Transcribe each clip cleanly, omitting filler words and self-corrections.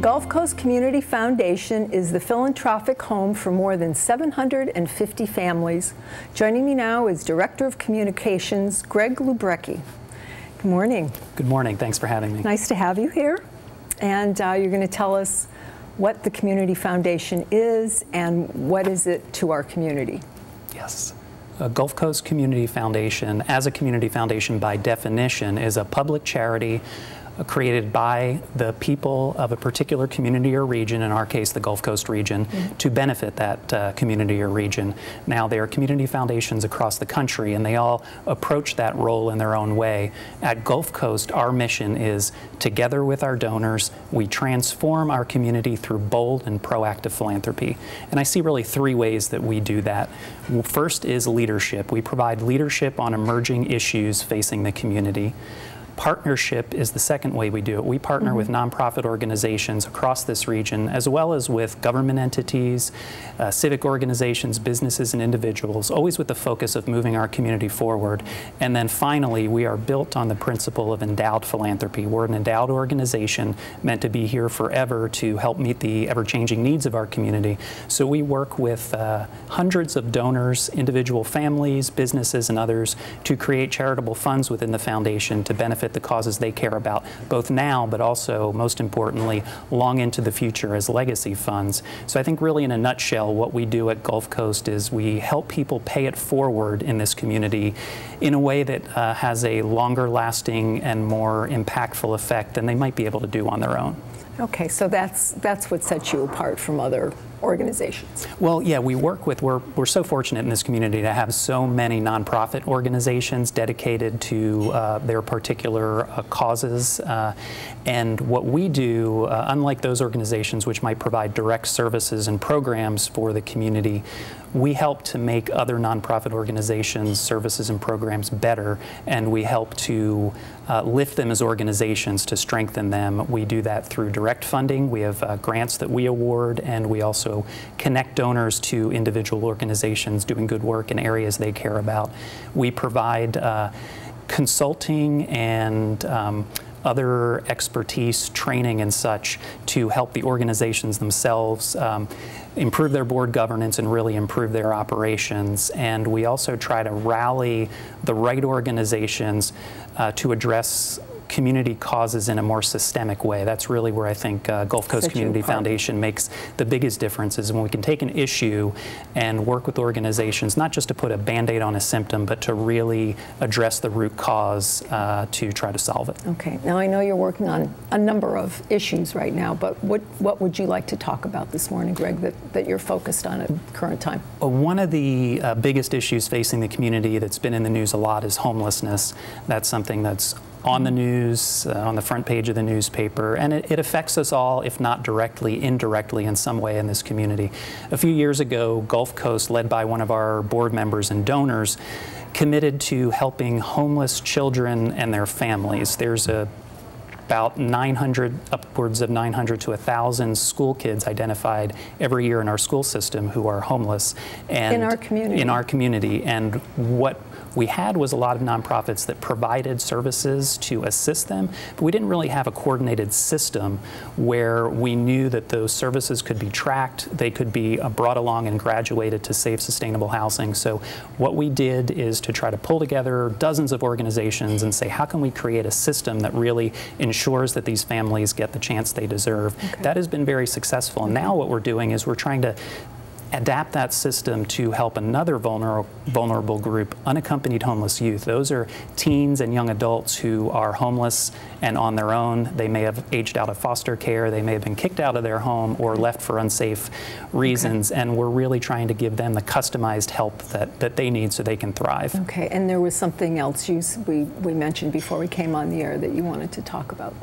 Gulf Coast Community Foundation is the philanthropic home for more than 750 families. Joining me now is Director of Communications, Greg Lubrecki. Good morning. Good morning. Thanks for having me. Nice to have you here. And you're going to tell us what the Community Foundation is and what is it to our community. Yes. Gulf Coast Community Foundation, as a community foundation by definition, is a public charity created by the people of a particular community or region, in our case the Gulf Coast region, to benefit that community or region. Now, there are community foundations across the country and they all approach that role in their own way. At Gulf Coast, our mission is, together with our donors, we transform our community through bold and proactive philanthropy. And I see really three ways that we do that. First is leadership. We provide leadership on emerging issues facing the community. Partnership is the second way we do it. We partner with nonprofit organizations across this region, as well as with government entities, civic organizations, businesses, and individuals, always with the focus of moving our community forward. And then finally, we are built on the principle of endowed philanthropy. We're an endowed organization meant to be here forever to help meet the ever-changing needs of our community. So we work with hundreds of donors, individual families, businesses, and others to create charitable funds within the foundation to benefit the causes they care about, both now, but also, most importantly, long into the future as legacy funds. So I think really in a nutshell, what we do at Gulf Coast is we help people pay it forward in this community in a way that has a longer lasting and more impactful effect than they might be able to do on their own. Okay, so that's what sets you apart from other organizations. Well, yeah, we're so fortunate in this community to have so many nonprofit organizations dedicated to their particular causes. And what we do, unlike those organizations which might provide direct services and programs for the community, we help to make other nonprofit organizations' services and programs better, and we help to lift them as organizations to strengthen them. We do that through direct funding. We have grants that we award, and we also connect donors to individual organizations doing good work in areas they care about. We provide consulting and other expertise, training and such to help the organizations themselves improve their board governance and really improve their operations. And we also try to rally the right organizations to address community causes in a more systemic way. That's really where I think Gulf Coast Community Foundation makes the biggest difference, is when we can take an issue and work with organizations, not just to put a Band-Aid on a symptom, but to really address the root cause to try to solve it. Okay, now I know you're working on a number of issues right now, but what would you like to talk about this morning, Greg, that you're focused on at the current time? One of the biggest issues facing the community that's been in the news a lot is homelessness. That's something that's on the news, on the front page of the newspaper, and it affects us all, if not directly, indirectly in some way in this community. A few years ago, Gulf Coast, led by one of our board members and donors, committed to helping homeless children and their families. There's about 900, upwards of 900 to 1,000 school kids identified every year in our school system who are homeless. And in our community. In our community. And what we had was a lot of nonprofits that provided services to assist them, but we didn't really have a coordinated system where we knew that those services could be tracked, they could be brought along and graduated to safe, sustainable housing. So what we did is to try to pull together dozens of organizations and say, how can we create a system that really ensures that these families get the chance they deserve? Okay. That has been very successful. And now what we're doing is we're trying to adapt that system to help another vulnerable group, unaccompanied homeless youth. Those are teens and young adults who are homeless and on their own. They may have aged out of foster care, they may have been kicked out of their home or left for unsafe reasons, and we're really trying to give them the customized help that they need so they can thrive. Okay, and there was something else we mentioned before we came on the air that you wanted to talk about.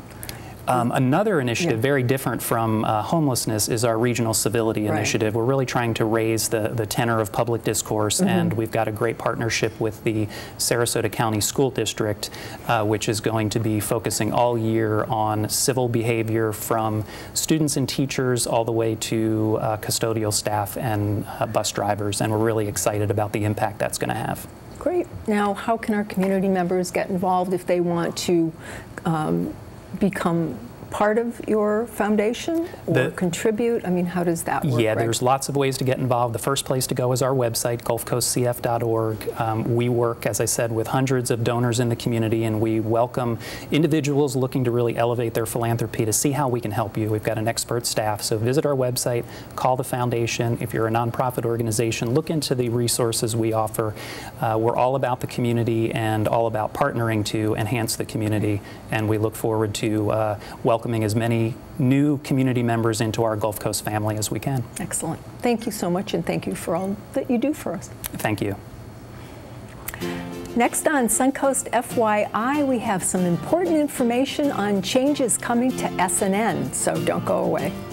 Another initiative, very different from homelessness, is our Regional Civility Initiative. We're really trying to raise the tenor of public discourse, and we've got a great partnership with the Sarasota County School District, which is going to be focusing all year on civil behavior from students and teachers all the way to custodial staff and bus drivers, and we're really excited about the impact that's going to have. Great. Now, how can our community members get involved if they want to become part of your foundation or contribute? I mean, how does that work? Yeah, there's lots of ways to get involved. The first place to go is our website, gulfcoastcf.org. We work, as I said, with hundreds of donors in the community, and we welcome individuals looking to really elevate their philanthropy to see how we can help you. We've got an expert staff, so visit our website, call the foundation. If you're a nonprofit organization, look into the resources we offer. We're all about the community and all about partnering to enhance the community, and we look forward to welcoming as many new community members into our Gulf Coast family as we can. Excellent. Thank you so much, and thank you for all that you do for us. Thank you. Next on Suncoast FYI, we have some important information on changes coming to SNN, so don't go away.